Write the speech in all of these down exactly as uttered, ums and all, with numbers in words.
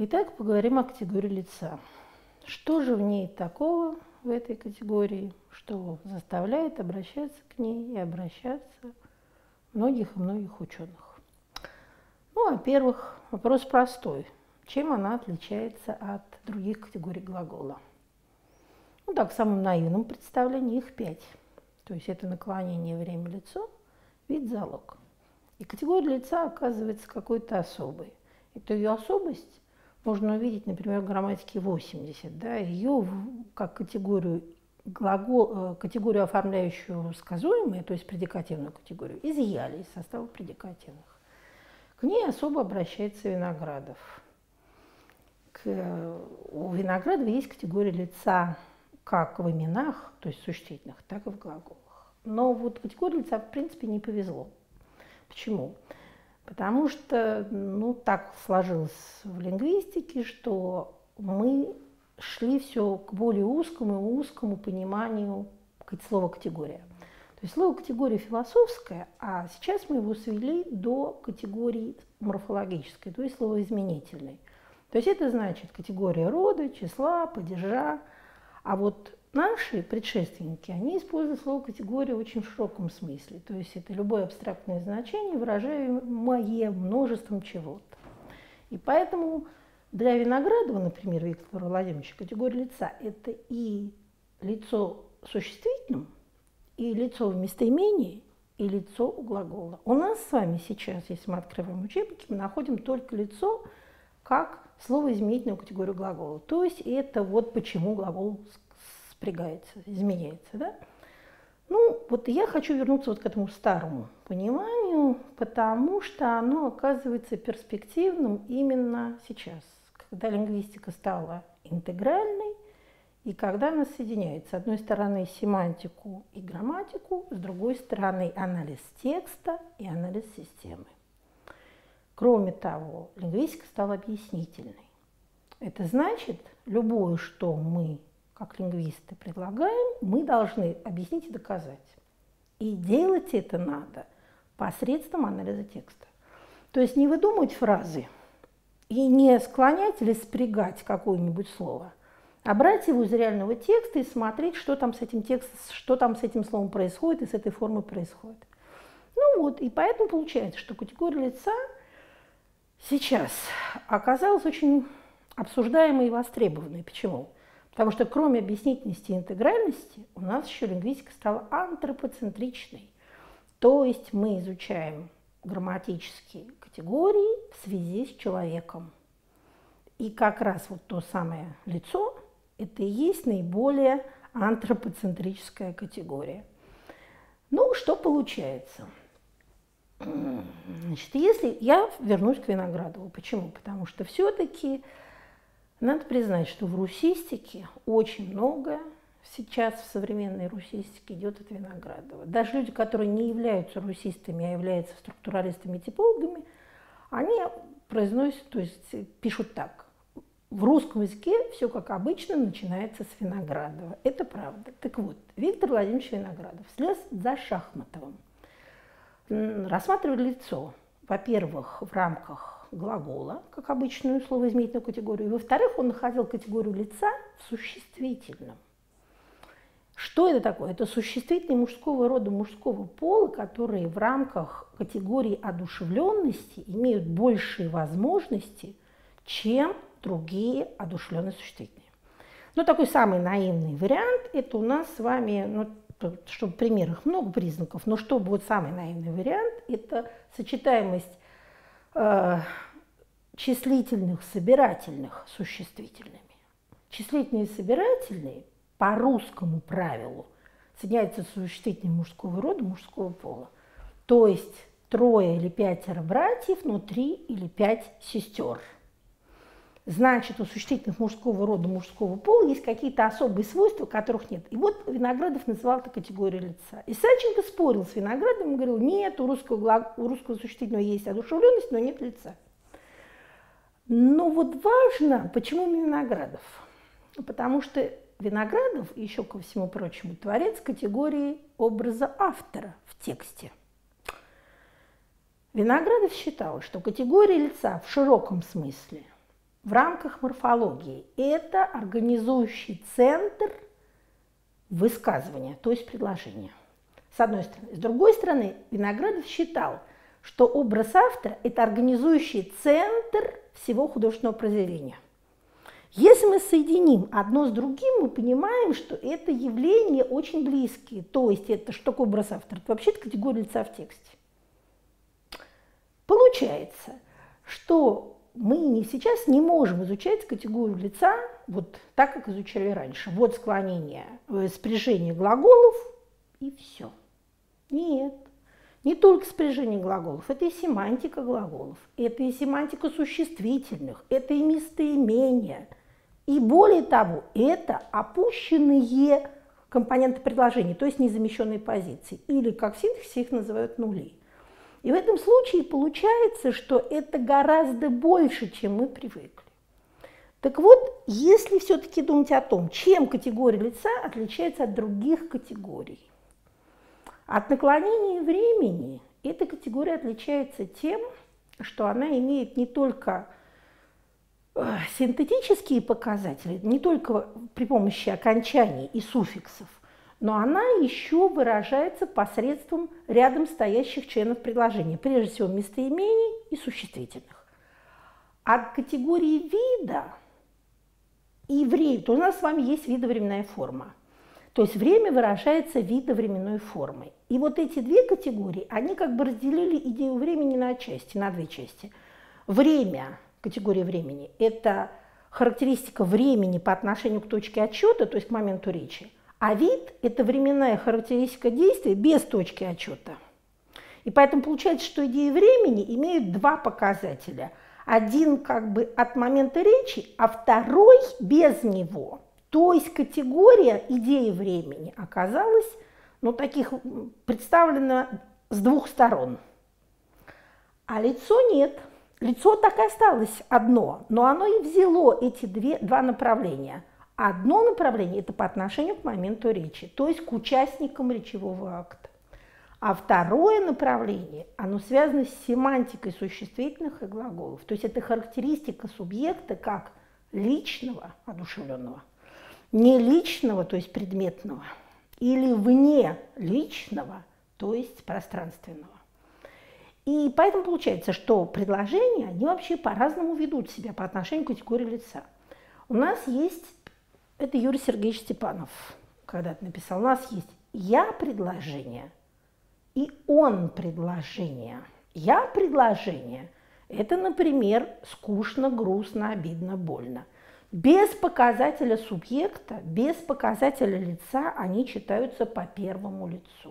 Итак, поговорим о категории лица. Что же в ней такого, в этой категории, что заставляет обращаться к ней и обращаться многих и многих ученых? Ну, во-первых, вопрос простой. Чем она отличается от других категорий глагола? Ну, так, в самом наивном представлении их пять. То есть это наклонение, время, лицо, вид, залог. И категория лица оказывается какой-то особой. Эту ее особость можно увидеть, например, в грамматике восемьдесят. Да, ее как категорию, глагол, категорию, оформляющую сказуемое, то есть предикативную категорию, изъяли из состава предикативных. К ней особо обращается Виноградов. К, у Виноградова есть категория лица как в именах, то есть существительных, так и в глаголах. Но вот категории лица, в принципе, не повезло. Почему? Потому что, ну, так сложилось в лингвистике, что мы шли все к более узкому и узкому пониманию слова «категория». То есть слово «категория» философское, а сейчас мы его свели до категории морфологической, то есть словоизменительной. То есть это значит категория рода, числа, падежа. А вот наши предшественники, они используют слово «категория» очень в широком смысле. То есть это любое абстрактное значение, выражаемое множеством чего-то. И поэтому для Виноградова, например, Виктора Владимировича, категория лица – это и лицо существительным, и лицо в местоимении, и лицо у глагола. У нас с вами сейчас, если мы открываем учебники, мы находим только лицо как словоизменительную категорию глагола. То есть это вот почему глагол спрягается, изменяется. Да? Ну, вот я хочу вернуться вот к этому старому пониманию, потому что оно оказывается перспективным именно сейчас, когда лингвистика стала интегральной и когда она соединяет, с одной стороны, семантику и грамматику, с другой стороны, анализ текста и анализ системы. Кроме того, лингвистика стала объяснительной. Это значит, любое, что мы, как лингвисты, предлагаем, мы должны объяснить и доказать. И делать это надо посредством анализа текста. То есть не выдумывать фразы и не склонять или спрягать какое-нибудь слово, а брать его из реального текста и смотреть, что там с этим текстом, что там с этим словом происходит и с этой формой происходит. Ну вот, и поэтому получается, что категория лица сейчас оказалась очень обсуждаемой и востребованной. Почему? Потому что кроме объяснительности и интегральности у нас еще лингвистика стала антропоцентричной. То есть мы изучаем грамматические категории в связи с человеком. И как раз вот то самое лицо – это и есть наиболее антропоцентрическая категория. Ну, что получается? Значит, если я вернусь к Виноградову. Почему? Потому что все-таки надо признать, что в русистике очень много сейчас в современной русистике идет от Виноградова. Даже люди, которые не являются русистами, а являются структуралистами и типологами, они произносят, то есть пишут так. В русском языке все как обычно начинается с Виноградова. Это правда. Так вот, Виктор Владимирович Виноградов вслед за Шахматовым рассматривали лицо, во-первых, в рамках глагола, как обычную словоизменительную категорию, и, во-вторых, он находил категорию лица в существительном. Что это такое? Это существительные мужского рода, мужского пола, которые в рамках категории одушевленности имеют большие возможности, чем другие одушевленные существительные. Ну, такой самый наивный вариант – это у нас с вами, ну, чтобы примеров много признаков, но чтобы вот самый наивный вариант – это сочетаемость э, числительных собирательных с существительными. Числительные и собирательные по русскому правилу соединяются с существительным мужского рода, мужского пола. То есть трое или пятеро братьев, но три или пять сестер. Значит, у существительных мужского рода, мужского пола есть какие-то особые свойства, которых нет. И вот Виноградов называл это категорией лица. И Сальченко спорил с Виноградовым и говорил, нет, у русского, у русского существительного есть одушевленность, но нет лица. Но вот важно, почему Виноградов? Потому что Виноградов, еще ко всему прочему, творец категории образа автора в тексте. Виноградов считал, что категория лица в широком смысле в рамках морфологии. Это организующий центр высказывания, то есть предложения. С одной стороны. С другой стороны, Виноградов считал, что образ автора – это организующий центр всего художественного произведения. Если мы соединим одно с другим, мы понимаем, что это явления очень близкие. То есть это что такое образ автора? Это вообще-то категория лица в тексте. Получается, что мы не, сейчас не можем изучать категорию лица вот так, как изучали раньше. Вот склонение, спряжение глаголов и все. Нет, не только спряжение глаголов, это и семантика глаголов, это и семантика существительных, это и местоимения. И более того, это опущенные компоненты предложения, то есть незамещенные позиции, или, как в синтаксисе их называют, нули. И в этом случае получается, что это гораздо больше, чем мы привыкли. Так вот, если все-таки думать о том, чем категория лица отличается от других категорий, от наклонения времени эта категория отличается тем, что она имеет не только синтетические показатели, не только при помощи окончаний и суффиксов, но она еще выражается посредством рядом стоящих членов предложения, прежде всего местоимений и существительных. От категории вида и времени, то у нас с вами есть видовременная форма. То есть время выражается видовременной формой. И вот эти две категории, они как бы разделили идею времени на части, на две части. Время, категория времени, это характеристика времени по отношению к точке отсчета, то есть к моменту речи. А вид – это временная характеристика действия без точки отсчета. И поэтому получается, что идеи времени имеют два показателя. Один как бы от момента речи, а второй без него. То есть категория идеи времени оказалась, ну, таких, представлена с двух сторон. А лицо нет. Лицо так и осталось одно, но оно и взяло эти две, два направления. Одно направление – это по отношению к моменту речи, то есть к участникам речевого акта. А второе направление, оно связано с семантикой существительных и глаголов. То есть это характеристика субъекта как личного, одушевленного, не личного, то есть предметного, или вне личного, то есть пространственного. И поэтому получается, что предложения, они вообще по-разному ведут себя по отношению к категории лица. У нас есть, это Юрий Сергеевич Степанов когда-то написал, у нас есть «я» предложение и «он» предложение. «Я» предложение – это, например, скучно, грустно, обидно, больно. Без показателя субъекта, без показателя лица они читаются по первому лицу.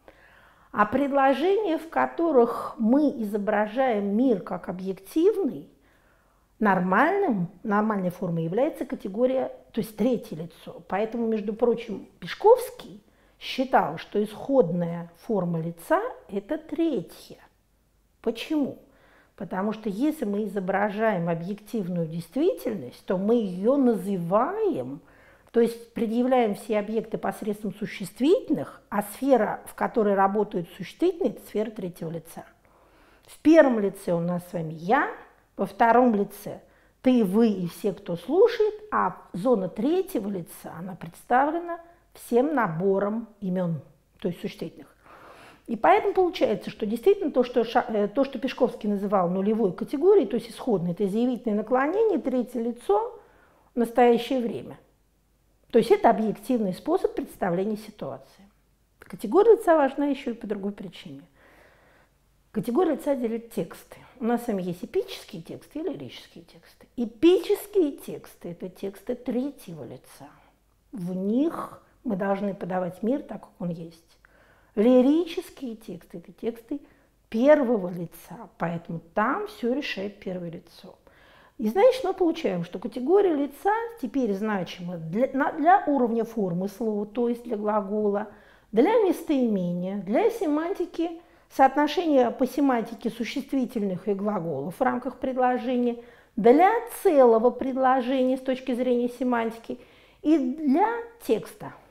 А предложения, в которых мы изображаем мир как объективный, нормальным, нормальной формой является категория, то есть третье лицо. Поэтому, между прочим, Пешковский считал, что исходная форма лица – это третья. Почему? Потому что если мы изображаем объективную действительность, то мы ее называем, то есть предъявляем все объекты посредством существительных, а сфера, в которой работают существительные, это сфера третьего лица. В первом лице у нас с вами «я», во втором лице «ты», «вы» и все, кто слушает, а зона третьего лица, она представлена всем набором имен, то есть существительных. И поэтому получается, что действительно то, что, то, что Пешковский называл нулевой категорией, то есть исходной, это изъявительное наклонение, третье лицо, настоящее время. То есть это объективный способ представления ситуации. Категория лица важна еще и по другой причине. Категория лица делит тексты. У нас с вами есть эпические тексты и лирические тексты. Эпические тексты – это тексты третьего лица. В них мы должны подавать мир так, как он есть. Лирические тексты – это тексты первого лица, поэтому там все решает первое лицо. И значит, мы получаем, что категория лица теперь значима для, для уровня формы слова, то есть для глагола, для местоимения, для семантики, соотношения по семантике существительных и глаголов в рамках предложения, для целого предложения с точки зрения семантики и для текста.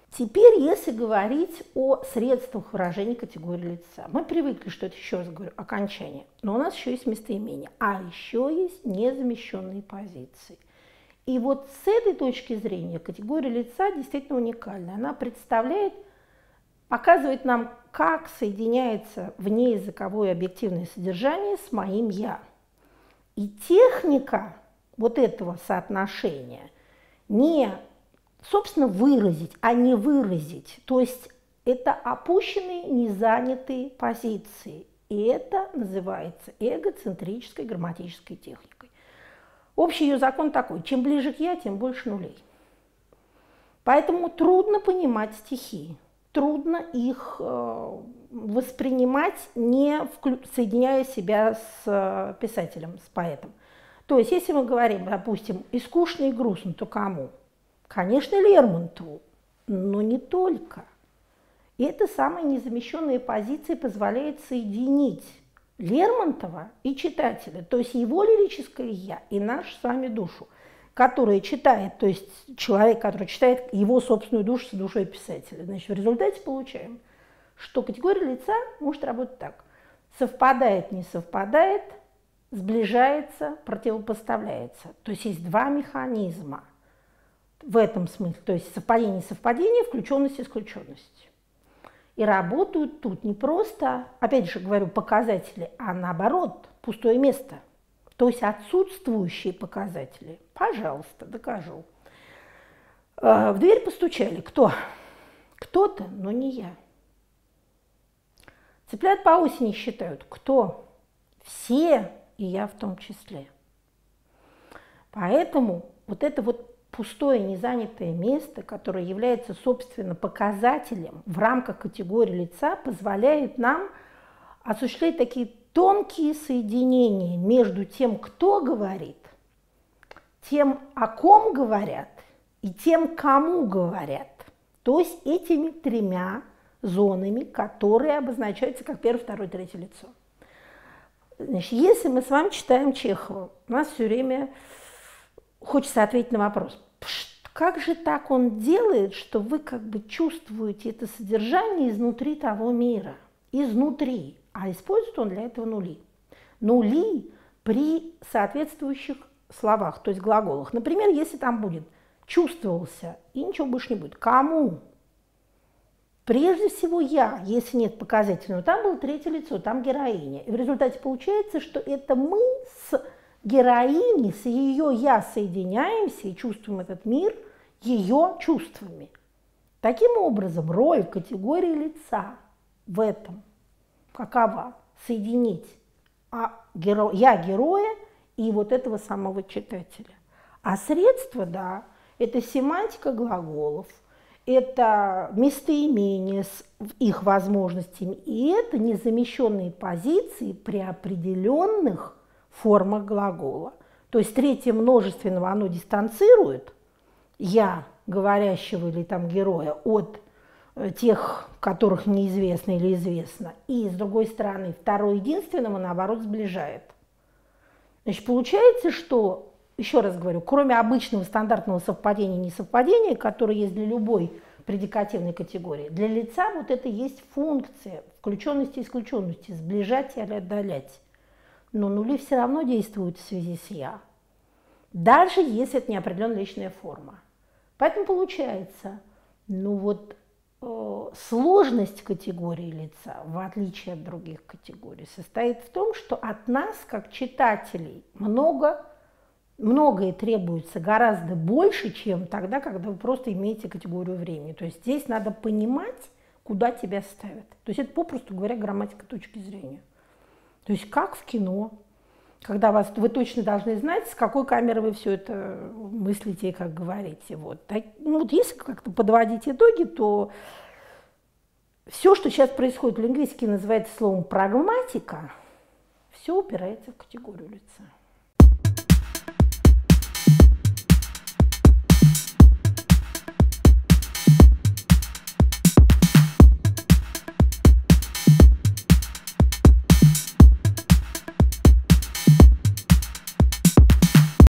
Теперь, если говорить о средствах выражения категории лица, мы привыкли, что это, еще раз говорю, окончание, но у нас еще есть местоимение, а еще есть незамещенные позиции. И вот с этой точки зрения категория лица действительно уникальна. Она представляет, показывает нам, как соединяется внеязыковое объективное содержание с моим «я». И техника вот этого соотношения не, собственно, выразить, а не выразить. То есть это опущенные, незанятые позиции. И это называется эгоцентрической грамматической техникой. Общий ее закон такой: чем ближе к «я», тем больше нулей. Поэтому трудно понимать стихи, трудно их э, воспринимать, не вклю... соединяя себя с э, писателем, с поэтом. То есть, если мы говорим, допустим, и скучно, и грустно, то кому? Конечно, Лермонтову, но не только. И эта самая незамещенная позиция позволяет соединить Лермонтова и читателя, то есть его лирическое «я» и нашу с вами душу, которая читает, то есть человек, который читает его собственную душу с душой писателя. Значит, в результате получаем, что категория лица может работать так: совпадает, не совпадает, сближается, противопоставляется. То есть есть два механизма в этом смысле, то есть совпадение, совпадение, включенность, исключенность. И работают тут не просто, опять же говорю, показатели, а наоборот, пустое место. То есть отсутствующие показатели. Пожалуйста, докажу. В дверь постучали. Кто? Кто-то, но не я. Цыплят по осени считают. Кто? Все, и я в том числе. Поэтому вот это вот пустое, незанятое место, которое является, собственно, показателем в рамках категории лица, позволяет нам осуществлять такие тонкие соединения между тем, кто говорит, тем, о ком говорят, и тем, кому говорят. То есть этими тремя зонами, которые обозначаются как первое, второе, третье лицо. Значит, если мы с вами читаем Чехова, у нас все время хочется ответить на вопрос: как же так он делает, что вы как бы чувствуете это содержание изнутри того мира? Изнутри. А использует он для этого нули. Нули при соответствующих словах, то есть глаголах. Например, если там будет «чувствовался» и ничего больше не будет. Кому? Прежде всего «я», если нет показательного. Там было третье лицо, там героиня. И в результате получается, что это мы с героиней, с ее «я» соединяемся и чувствуем этот мир ее чувствами. Таким образом, роль категории лица в этом какова? Соединить а геро... «я» героя и вот этого самого читателя. А средства, да, это семантика глаголов, это местоимения с их возможностями, и это незамещенные позиции при определенных формах глагола. То есть третье множественного оно дистанцирует «я» говорящего или там героя от тех, которых неизвестно или известно, и с другой стороны второе единственного наоборот сближает. Значит, получается, что, еще раз говорю, кроме обычного стандартного совпадения и несовпадения, которое есть для любой предикативной категории, для лица вот это есть функция включенности и исключенности, сближать или отдалять. Но нули все равно действуют в связи с «я», даже если это неопределенная личная форма. Поэтому получается, ну вот э, сложность категории лица, в отличие от других категорий, состоит в том, что от нас, как читателей, много, многое требуется гораздо больше, чем тогда, когда вы просто имеете категорию времени. То есть здесь надо понимать, куда тебя ставят. То есть это, попросту говоря, грамматика точки зрения. То есть как в кино, когда вас, вы точно должны знать, с какой камеры вы все это мыслите и как говорите. Вот. Так, ну, вот если как-то подводить итоги, то все, что сейчас происходит в лингвистике, называется словом прагматика, все упирается в категорию лица.